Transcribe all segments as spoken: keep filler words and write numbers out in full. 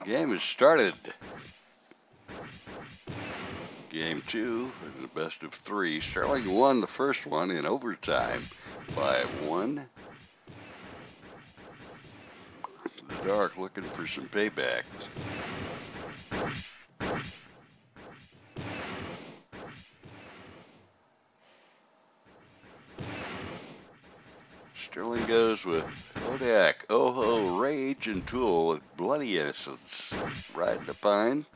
Game has started. Game two in the best of three. Sterling won the first one in overtime by one. The Dark looking for some payback. Sterling goes with Kodak, Oho, Rage, and Tool with Bloody Innocence. Riding the pine.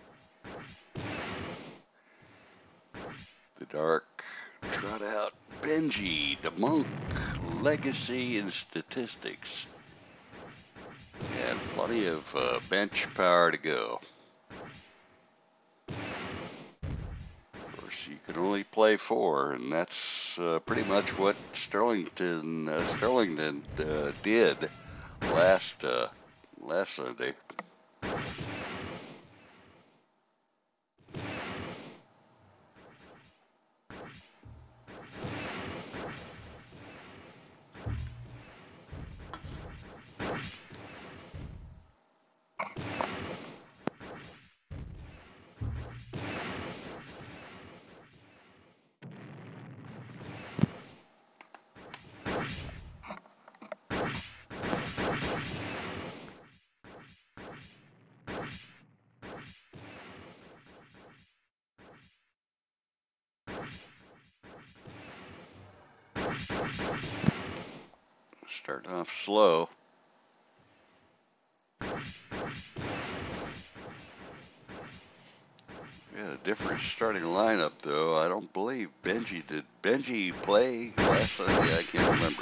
The Dark trot out Benji, the Monk, Legacy, and Statistics. And plenty of uh, bench power to go. Of course, you can only play four, and that's uh, pretty much what Sterlington uh, Sterlington uh, did last uh, last Sunday. Starting off slow. Yeah, a different starting lineup though. I don't believe Benji did. Benji play last Sunday? I can't remember.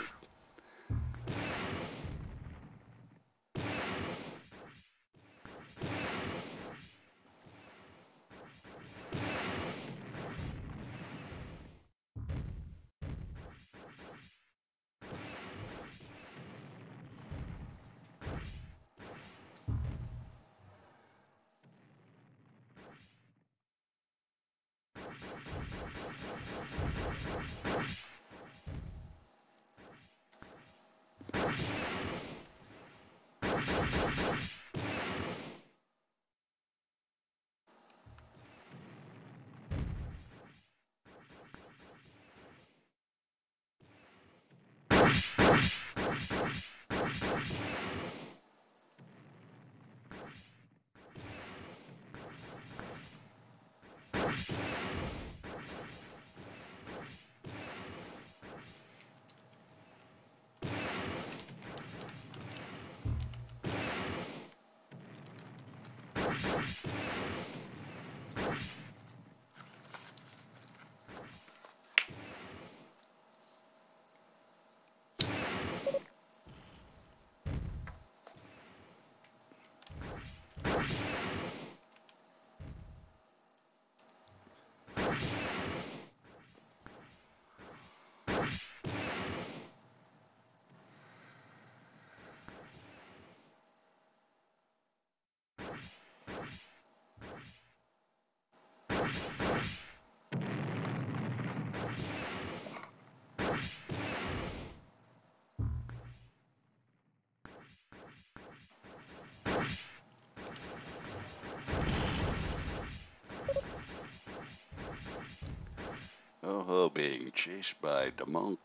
Oh, being chased by the Monk.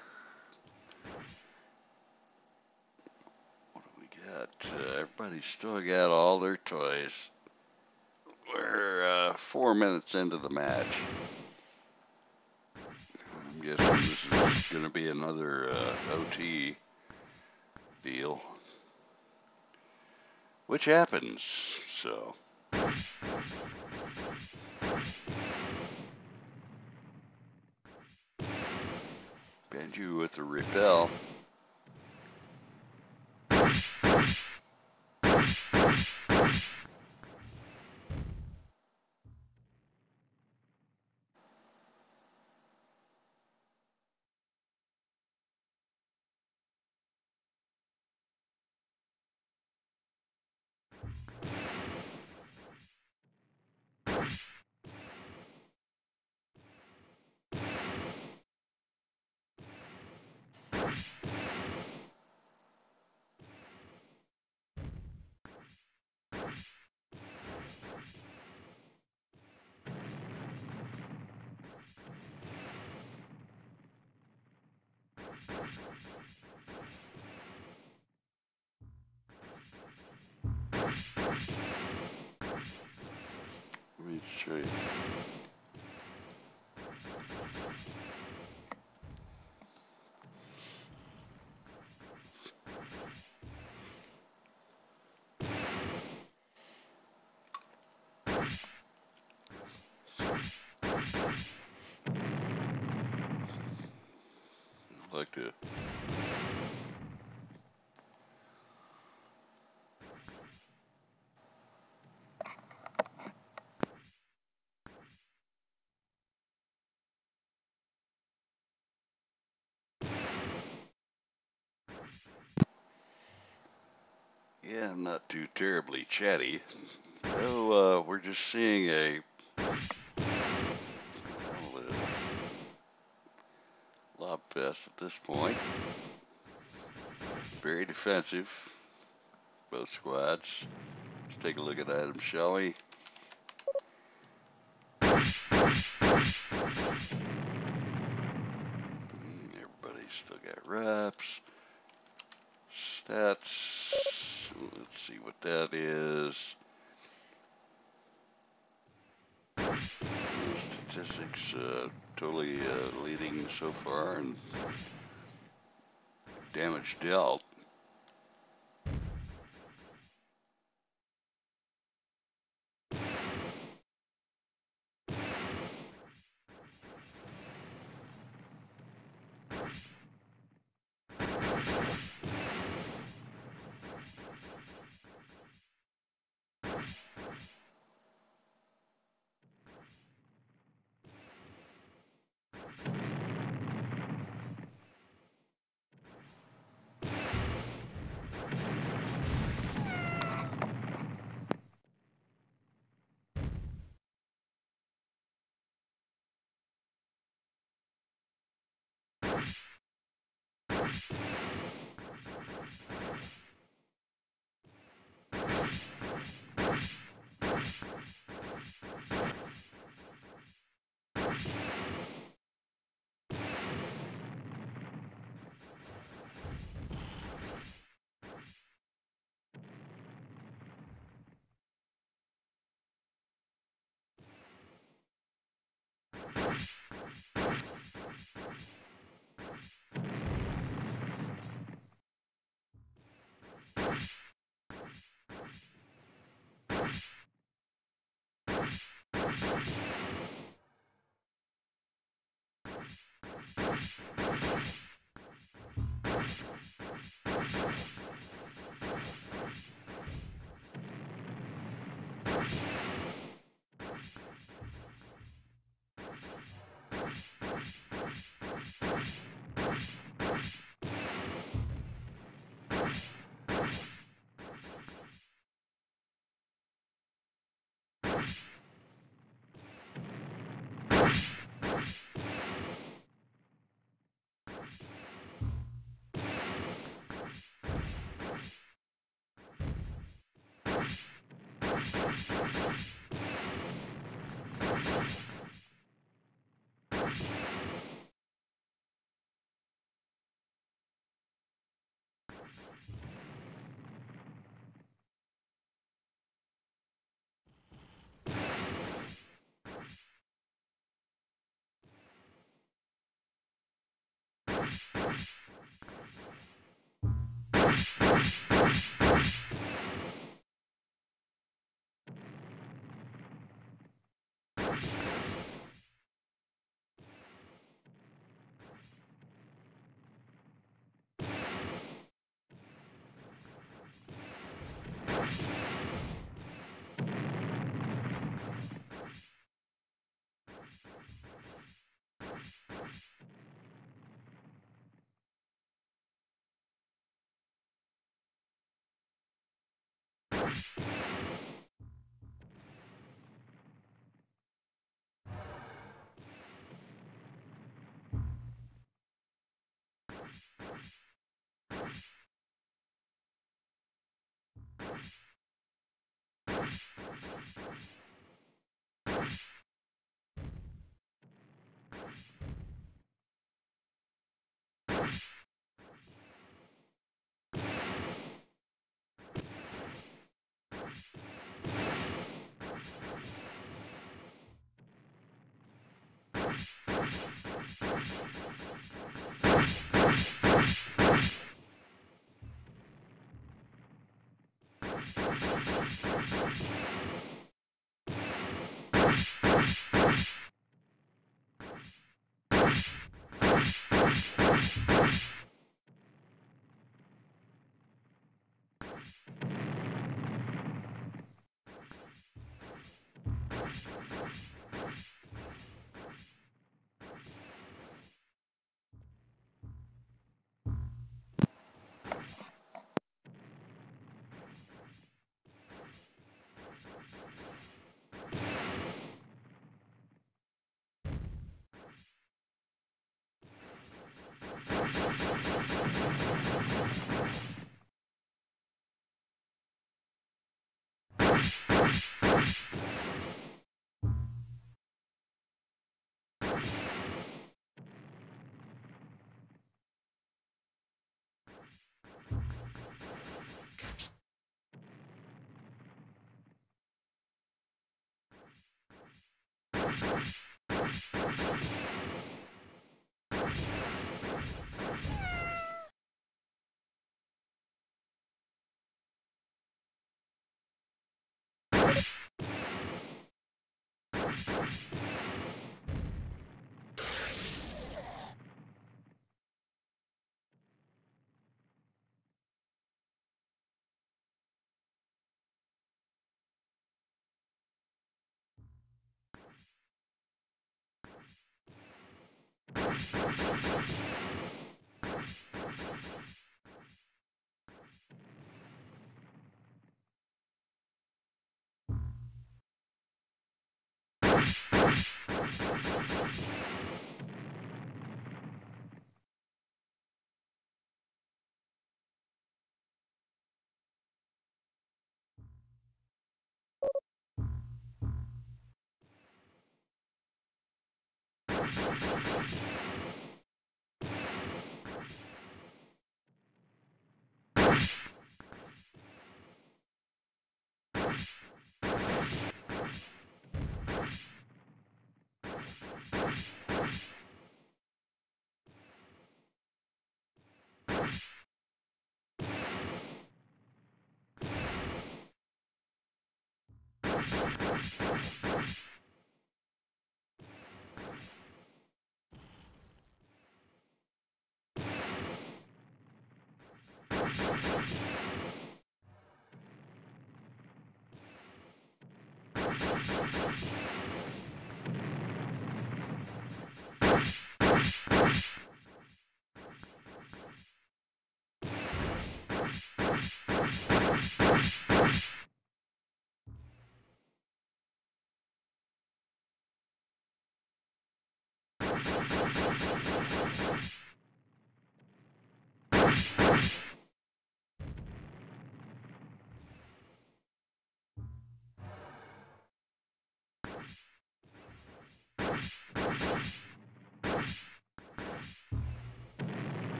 What do we got? Uh, everybody's still got all their toys. We're uh, four minutes into the match. I'm guessing this is going to be another uh, O T deal. Which happens, so. Benji with the repel. show you. I like to. Yeah, I'm not too terribly chatty. Though uh, we're just seeing a well, uh, lob fest at this point. Very defensive, both squads. Let's take a look at items, shall we? Everybody's still got reps. Stats. Let's see what that is. Statistics uh, totally uh, leading so far, and damage dealt.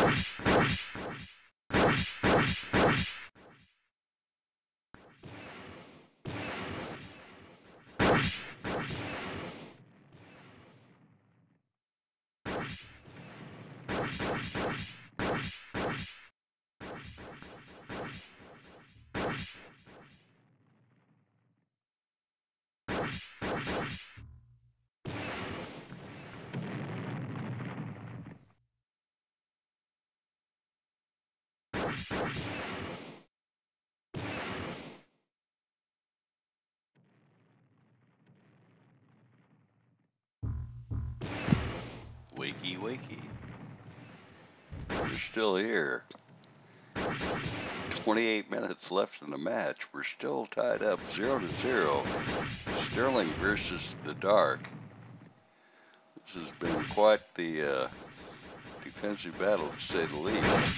Wakey, wakey. We're still here. twenty-eight minutes left in the match. We're still tied up zero to zero. Sterling versus the Dark. This has been quite the uh, defensive battle, to say the least.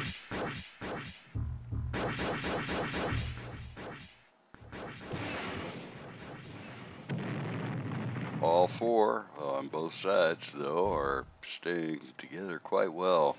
All four on both sides, though, are staying together quite well.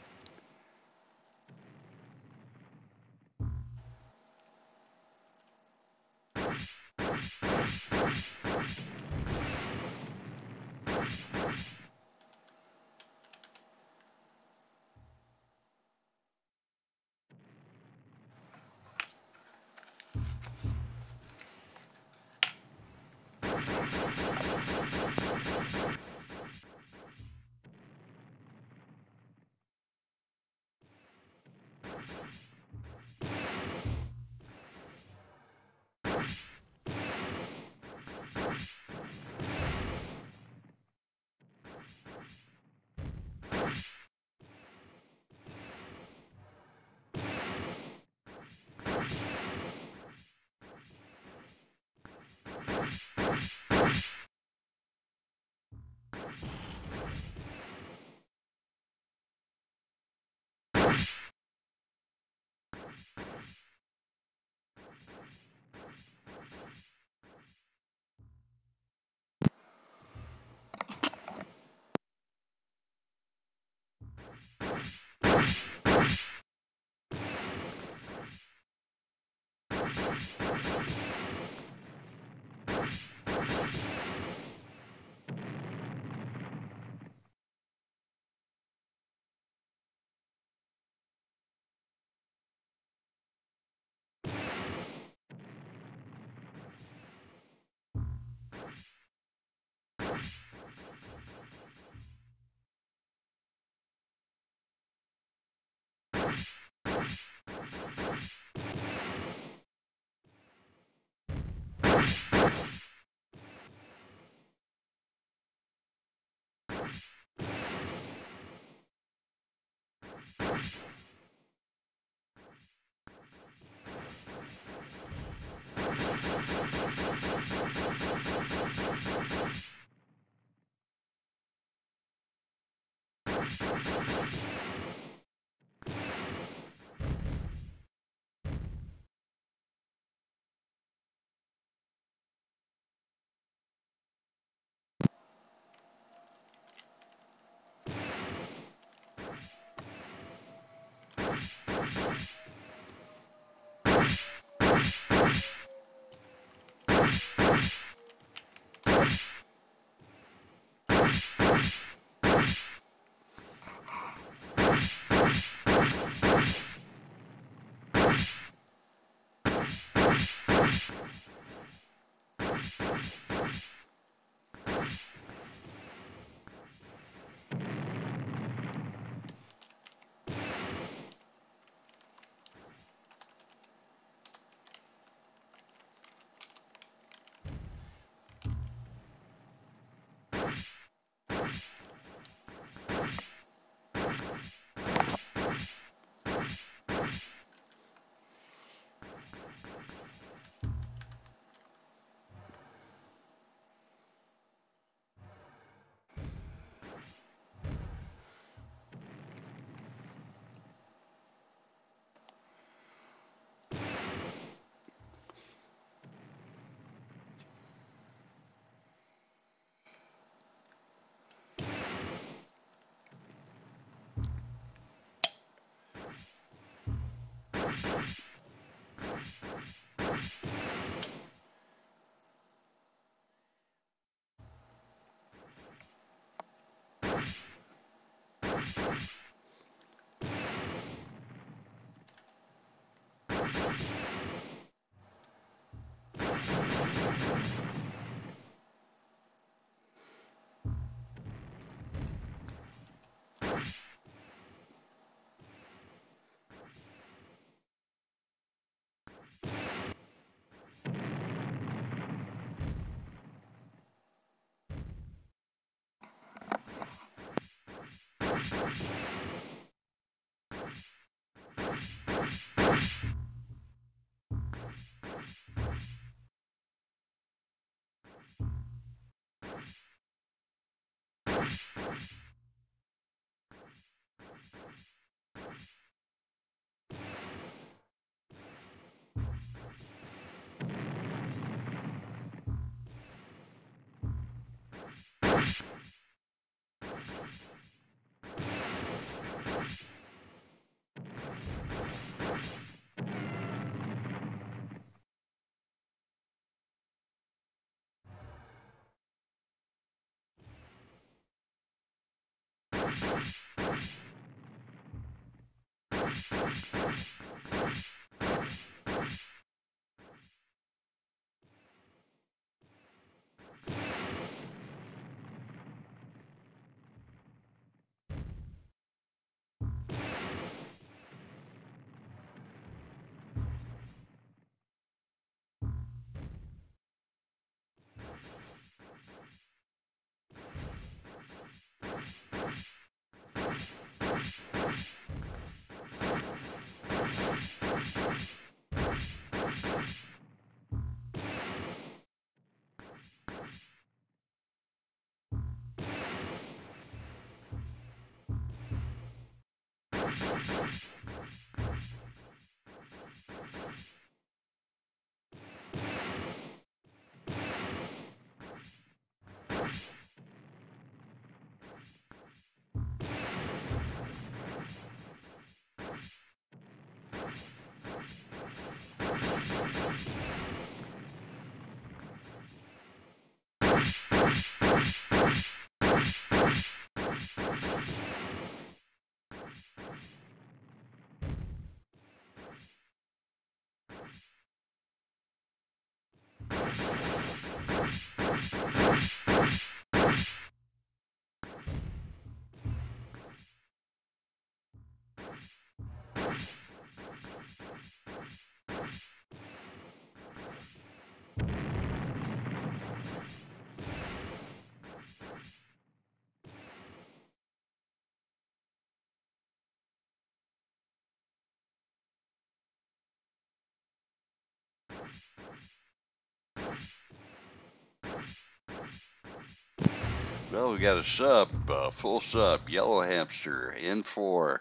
Well, we got a sub, uh, full sub, Yellow Hamster, in for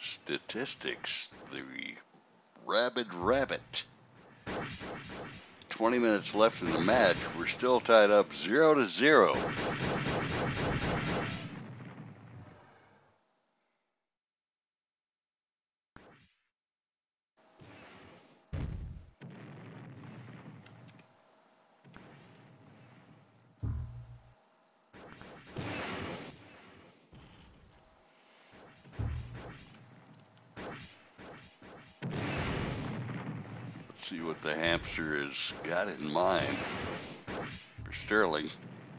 statistics, the Rabid Rabbit. twenty minutes left in the match. We're still tied up zero to zero. Let's see what the hamster has got in mind for Sterling.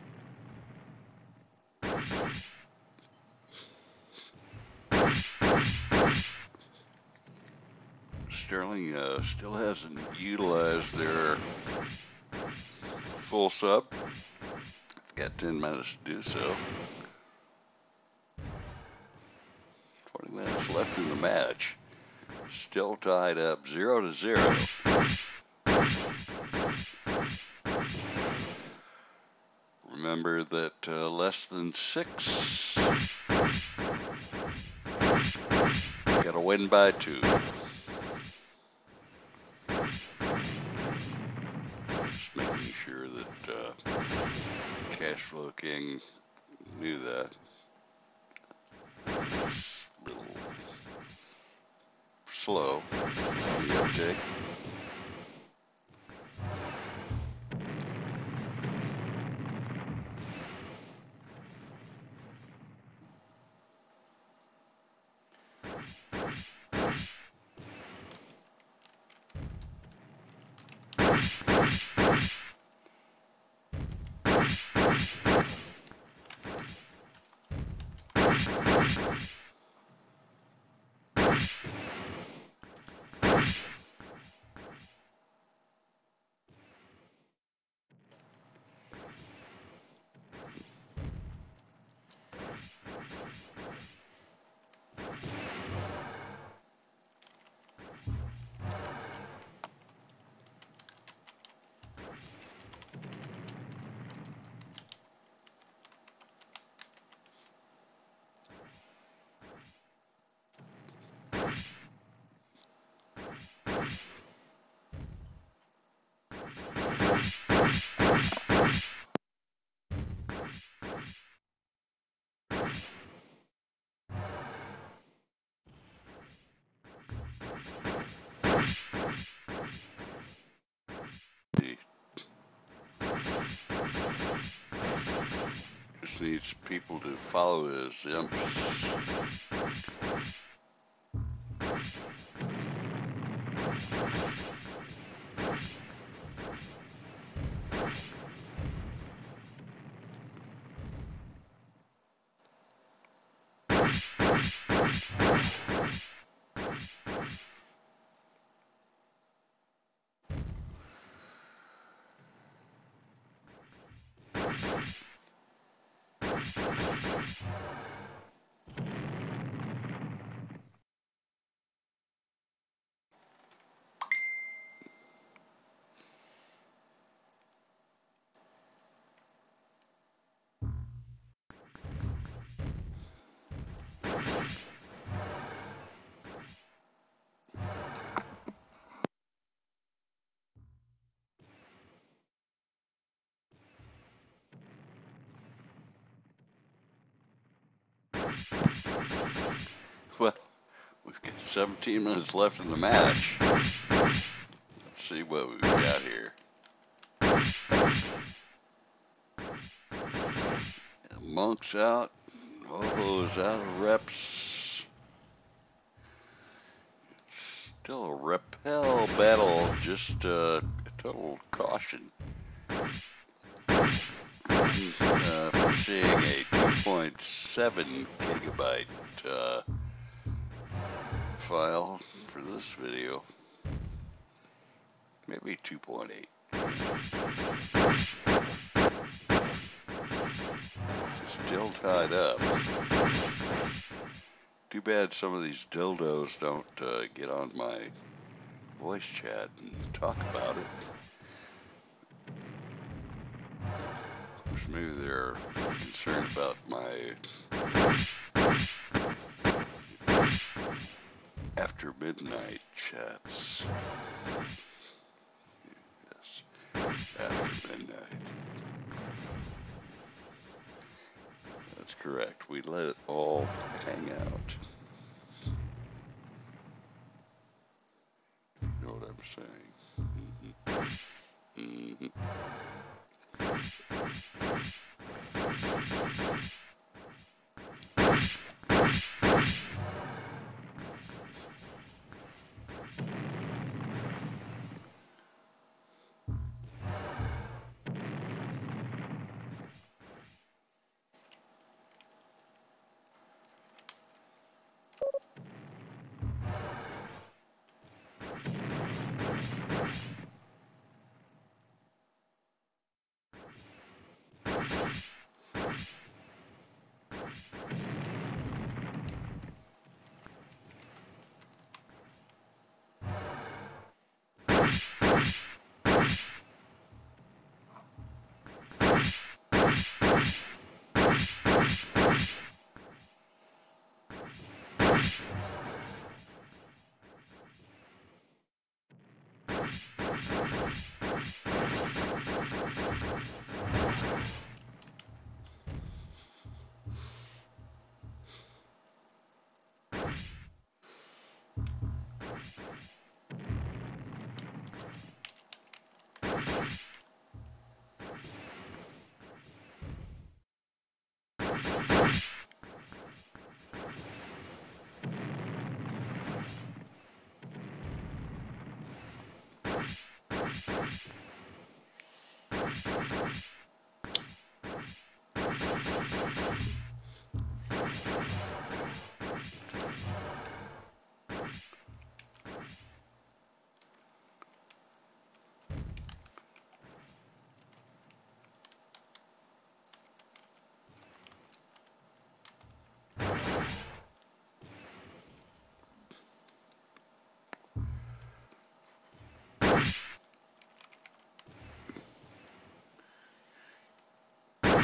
Sterling uh, still hasn't utilized their full sub. Got ten minutes to do so. twenty minutes left in the match. Still tied up zero to zero. Remember that uh, less than six. Got to win by two. Just making sure that uh, Cashflow King knew that. It's a little slow on the uptake. Just needs people to follow his imps. Well, we've got seventeen minutes left in the match. Let's see what we've got here. Monk's out. Obo's out of reps. Still a repel battle, just uh, total caution. Uh, for seeing a two point seven gigabyte uh, file for this video. Maybe two point eight. Still tied up. Too bad some of these dildos don't uh, get on my voice chat and talk about it. Of course, maybe they're concerned about my after midnight chats. Yes, after midnight. That's correct. We let it all hang out. If you know what I'm saying. Mm-hmm. Mm-hmm.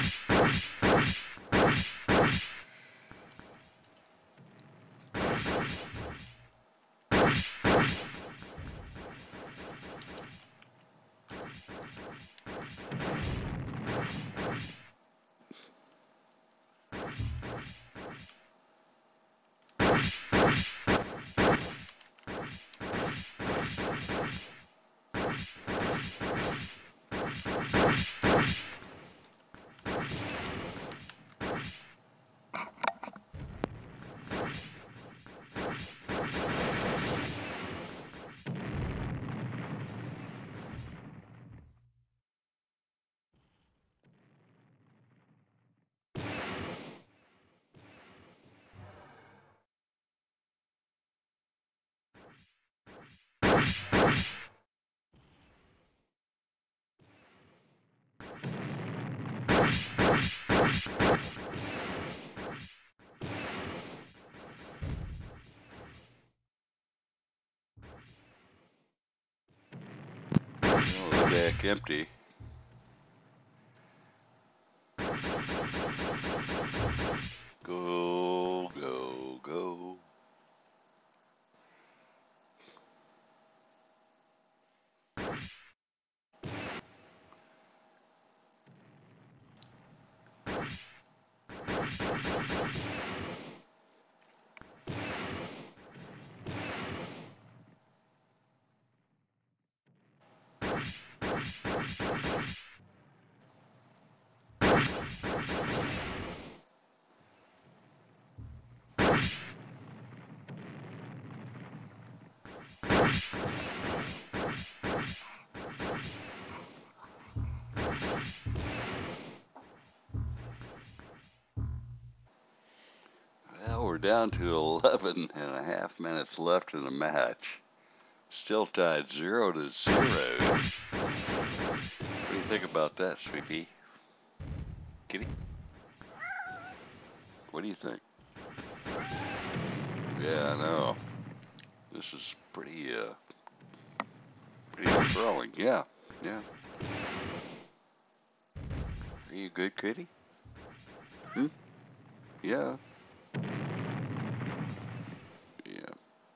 Oh, the deck empty. Go, go, go. Well, we're down to eleven and a half minutes left in the match. Still tied zero to zero. What do you think about that, Sweet Pea? Kitty? What do you think? Yeah, I know. This is pretty, uh, pretty enthralling. Yeah, yeah. Are you good, Kitty? Hmm? Yeah. Yeah.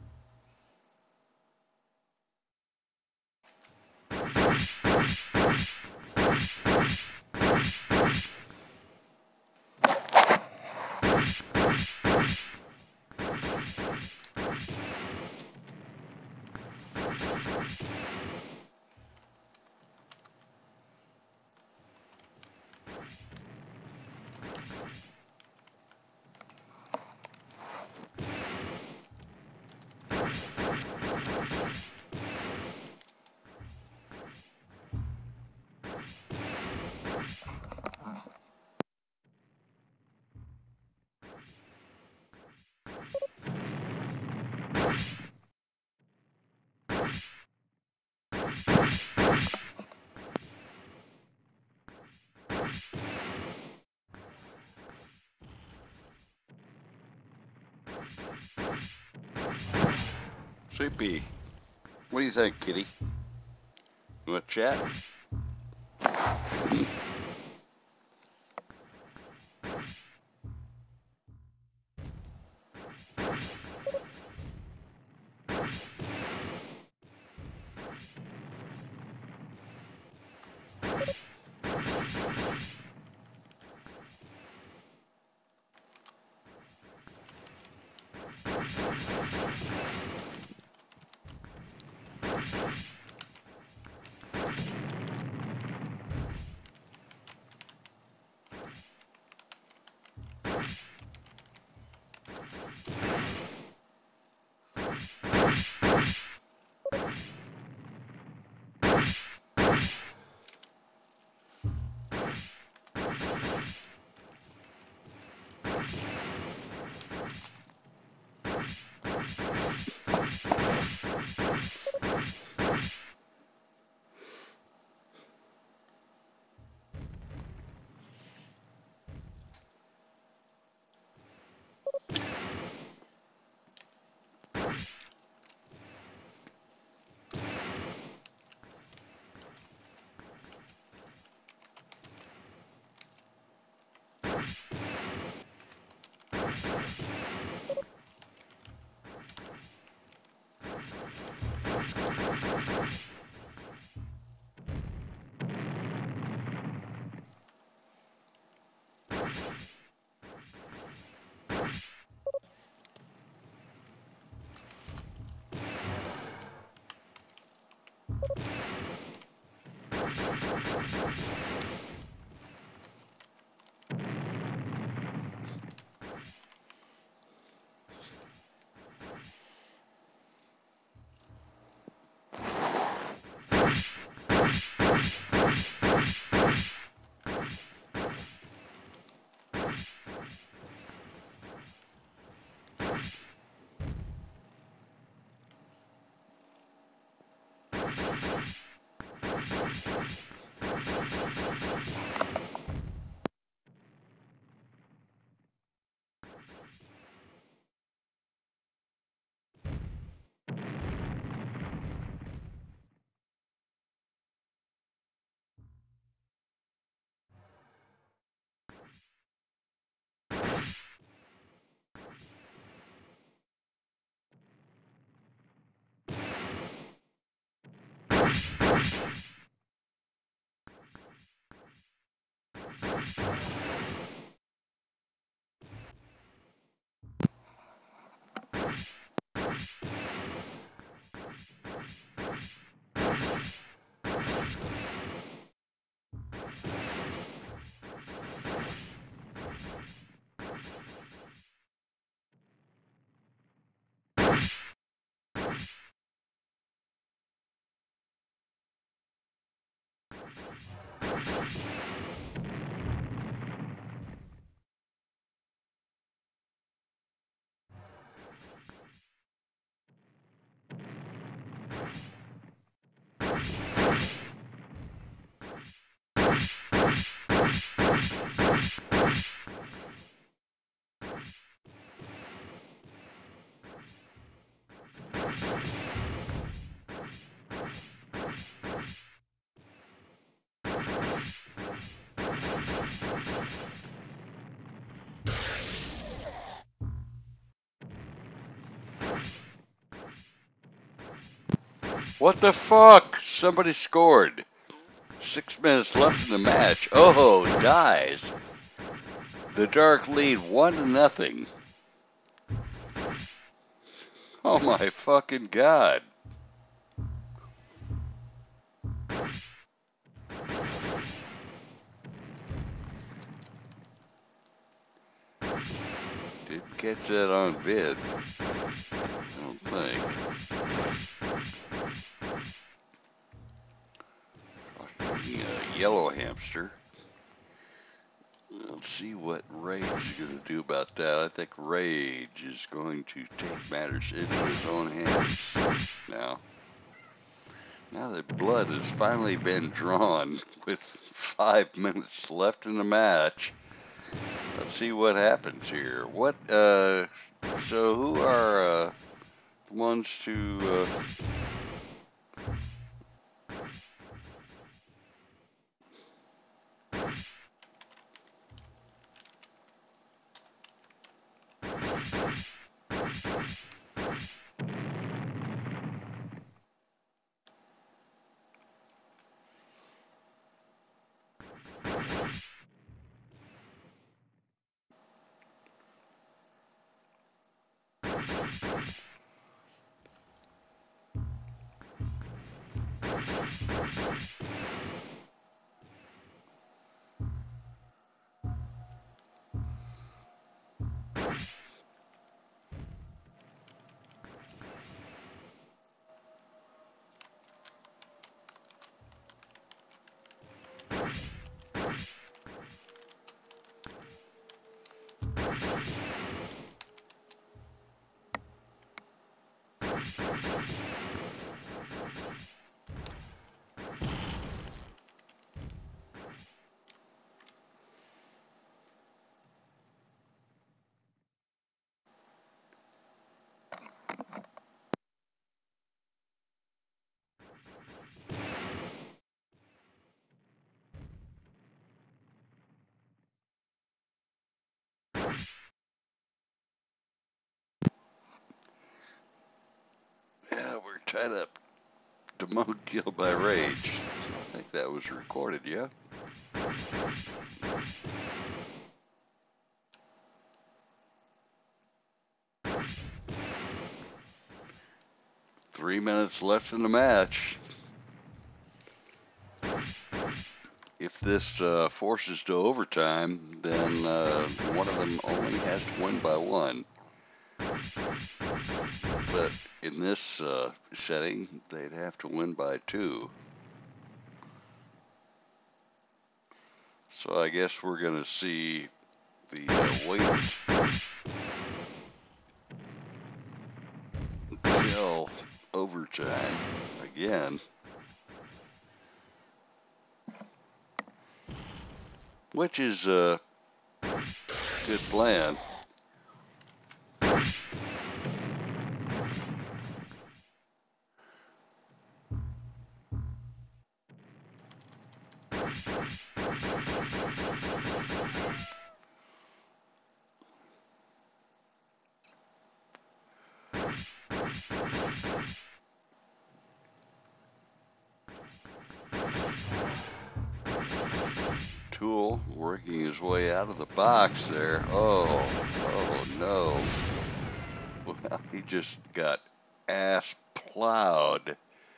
Sweet Pea, what do you think, Kitty? You want to chat? What the fuck? Somebody scored. Six minutes left in the match. Oh, dies. The dark lead one to nothing. Oh my fucking god. Didn't catch that on vid. I don't think. The uh, yellow hamster. Let's see what Rage is going to do about that. I think Rage is going to take matters into his own hands now. Now that blood has finally been drawn with five minutes left in the match, let's see what happens here. What, uh, so who are, uh, the ones to, uh, yeah, we're tied up. Damone killed by Rage. I think that was recorded, yeah? Three minutes left in the match. If this uh, forces to overtime, then uh, one of them only has to win by one. But in this uh, setting, they'd have to win by two. So I guess we're going to see the uh, wait until overtime again. which is a good plan. Tool working his way out of the box there. Oh, oh no. Well, he just got ass plowed.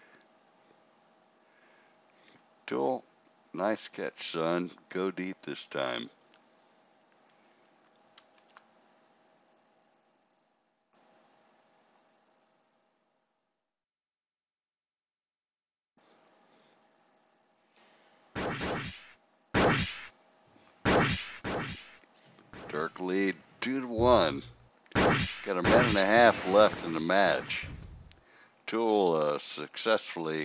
Tool, nice catch, son. Go deep this time. Dark lead, two to one. Got a minute and a half left in the match. Tool uh, successfully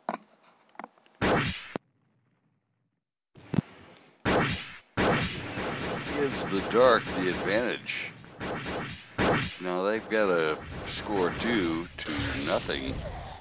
gives the dark the advantage. Now they've got to score two to nothing.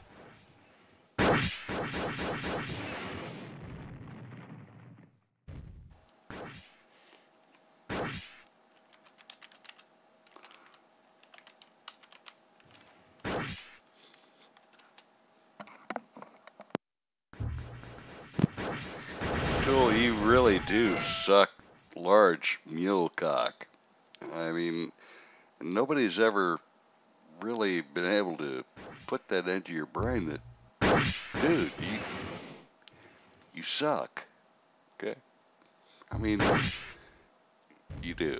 Tool, you really do suck large mule cock. I mean, nobody's ever really been able to put that into your brain that, dude, you you suck. Okay? I mean, you do.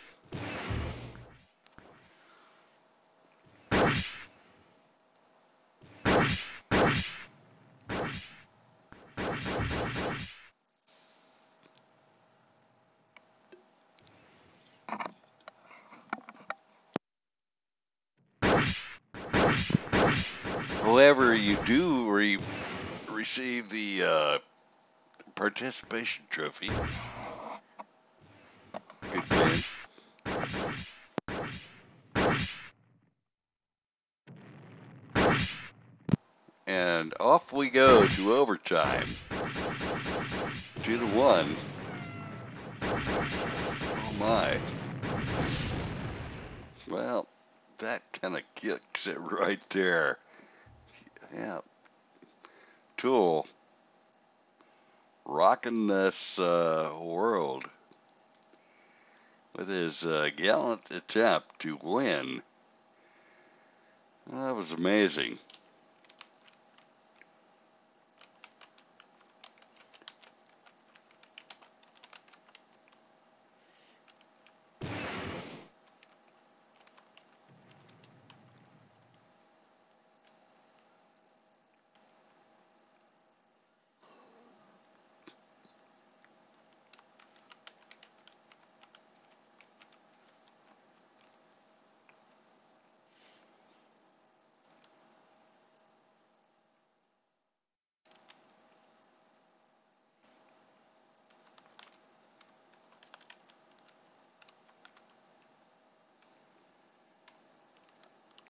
However, you do re receive the uh, participation trophy. Good game. And off we go to overtime. Two to one. Oh my. Well, that kind of kicks it right there. Yeah. Tool rocking this uh, world with his uh, gallant attempt to win. That was amazing.